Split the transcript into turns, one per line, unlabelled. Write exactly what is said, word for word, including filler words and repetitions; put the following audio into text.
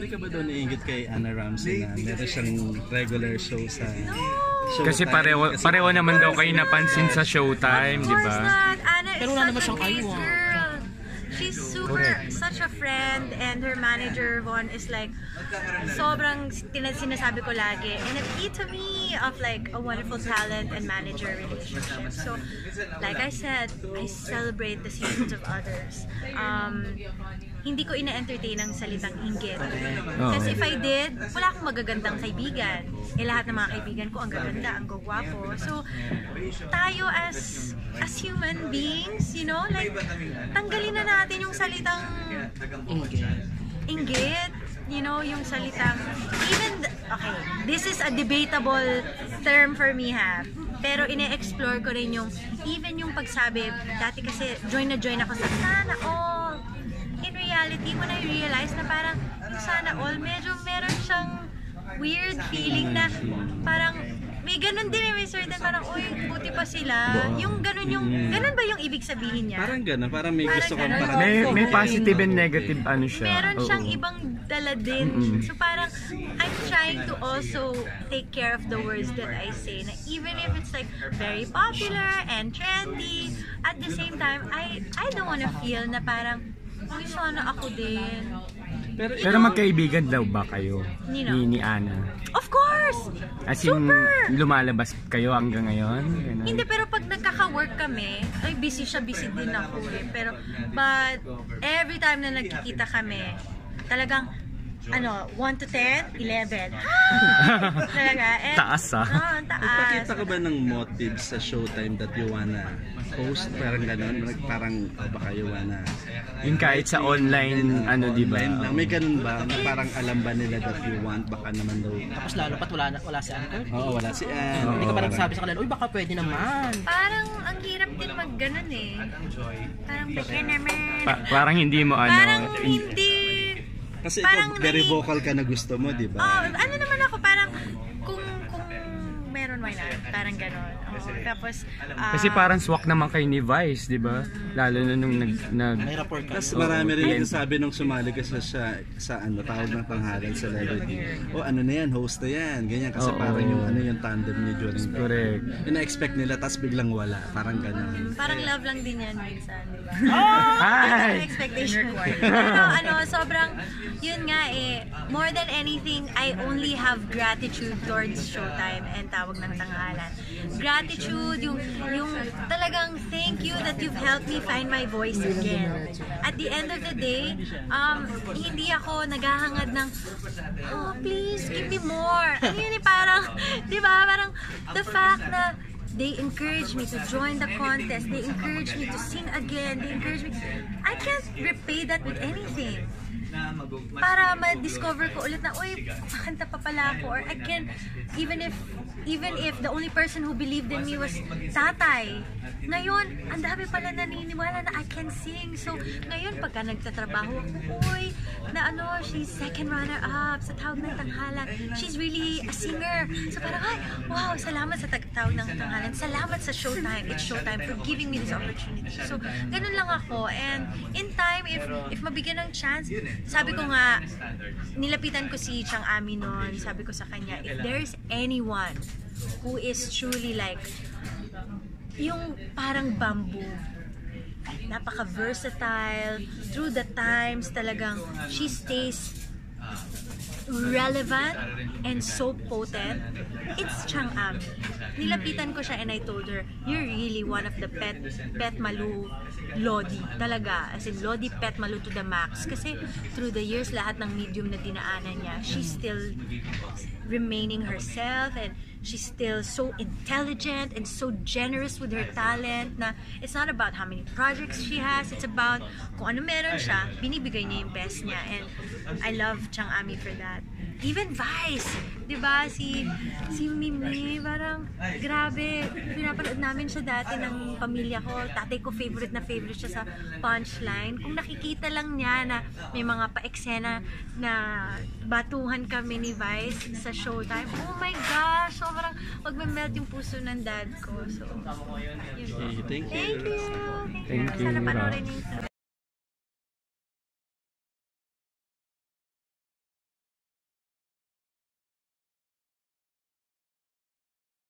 Hindi ka ba doon iingit kay Anna Ramsey na meron siyang regular show sa Showtime?
Kasi pareho,
Kasi
pareho naman daw kayo napansin sa Showtime, di ba?
Anna is
Pero wala naman
such a
siyang
nice
ayaw.
girl. She's super,
Correct.
such a friend, and her manager, Von, is like, sobrang tin- sinasabi ko lagi, an epitome of like a wonderful talent and manager relationship. So, like I said, I celebrate the seasons of others. Um, hindi ko ina-entertain ang salitang inggit. Kasi if I did, wala akong magagandang kaibigan. Eh, lahat ng mga kaibigan ko ang gaganda, ang gagwapo. So, tayo as as human beings, you know, like, tanggalin na natin yung salitang inggit. You know, yung salitang, even, okay, this is a debatable term for me, ha. Pero ine-explore ko rin yung, even yung pagsabi, dati kasi join na join ako sa sana all. In reality, when I realized na parang yung sana all, medyo meron siyang weird feeling na parang may ganun din eh, may certain parang, uy, buti pa sila. Yung ganun yung, ganun ba yung ibig sabihin niya?
Parang ganun, parang may
Parang
gusto kang
ganun.
parang...
May, may positive and negative ano siya.
Meron siyang
Oo.
ibang dala din. So parang, I'm trying to also take care of the words that I say. Na even if it's like very popular and trendy, at the same time, I I don't wanna feel na parang, uy, sana ako din.
Pero,
Pero magkaibigan daw ba kayo
Nino?
ni, ni Anna?
Of course!
As in,
Super!
lumalabas kayo hanggang ngayon? Ganun.
Hindi, pero pag nagkaka-work kami, ay busy siya, busy din ako eh. Pero, but, every time na nagkikita kami, talagang, ano, one to ten, eleven. Talaga. And,
Taas, ah.
Oo, ang taas.
Nagpakita ka ba ng motive sa Showtime that you wanna host? Parang gano'n, parang oh, baka you wanna...
Yung kahit sa online, ano, di ba?
Online lang. May ganun ba? Na parang alam ba nila that you want? Baka naman daw...
Tapos lalo pat wala, wala si Anchor.
Oo, wala si Ann.
Hindi ka ba nagsabi sa kanila, uy baka pwede naman.
Parang, ang hirap din mag-ganon eh. Parang, baka naman.
Pa- parang hindi mo ano...
Parang hindi.
Kasi
Parang
ikaw, very
nani-
vocal ka na gusto mo, di ba?
Oh, ano naman ako, parang, kung, kung meron, why not? Parang ganon. Oh, tapos, ah,
Kasi parang swak naman kayo ni Vice, di ba? Lalo na nung nag... nag
May rapport ka.
Tapos marami rin yung sabi nung sumali ka sa, sa, sa ano, tawag ng tanghalan celebrity. O ano na yan, host na yan. Ganyan kasi
Oo.
parang yung ano yung tandem niya during that.
Correct.
Yung na-expect nila, tapos biglang wala. Parang gano'n.
parang love lang din yan minsan, di ba?
Hi!
Expectation. Pero ano, sobrang, yun nga eh, more than anything, I only have gratitude towards Showtime and Tawag ng Tanghalan. Gratitude, yung, yung talagang thank you that you've helped me find my voice again. At the end of the day, um, hindi ako naghahangad ng, oh please, give me more. Ano yun eh, parang, di ba, parang the fact na they encourage me to join the contest. They encourage me to sing again. They encourage me. I can't repay that with anything. Para ma-discover ko ulit na, uy, kakanta pa pala ako. Or I can, even if, even if the only person who believed in me was tatay. Ngayon, ang dami pala naniniwala na I can sing. So, ngayon, pagka nagtatrabaho ako, uy, na ano, she's second runner-up sa Tawag ng Tanghalan. She's really a singer. So, parang, ay, wow, salamat sa Tawag ng Tanghalan. Salamat sa Showtime. It's Showtime for giving me this opportunity. So, ganun lang ako. And in time, if if mabigyan ng chance, sabi ko nga, nilapitan ko si Chang Ami noon. Sabi ko sa kanya, if there's anyone who is truly like, yung parang bamboo, napaka-versatile, through the times talagang she stays relevant and so potent, it's Chang Ami. Nilapitan ko siya and I told her, you're really one of the pet, pet Malu Lodi. Talaga. As in, Lodi pet Malu to the max. Kasi through the years, lahat ng medium na dinaanan niya, she's still remaining herself and she's still so intelligent and so generous with her talent na it's not about how many projects she has, it's about kung ano meron siya, binibigay niya yung best niya, and I love Chang Ami for that. Even Vice, di ba? Si, si Mimi, parang grabe, pinapanood namin siya dati ng pamilya ko. Tatay ko favorite na favorite siya sa Punchline. Kung nakikita lang niya na may mga pa-eksena na batuhan kami ni Vice sa Showtime, oh my gosh, sobrang magme-melt yung puso ng dad ko. So, yun.
Okay, thank you.
Thank you.
Thank you.
Sana panoorin niyo ito.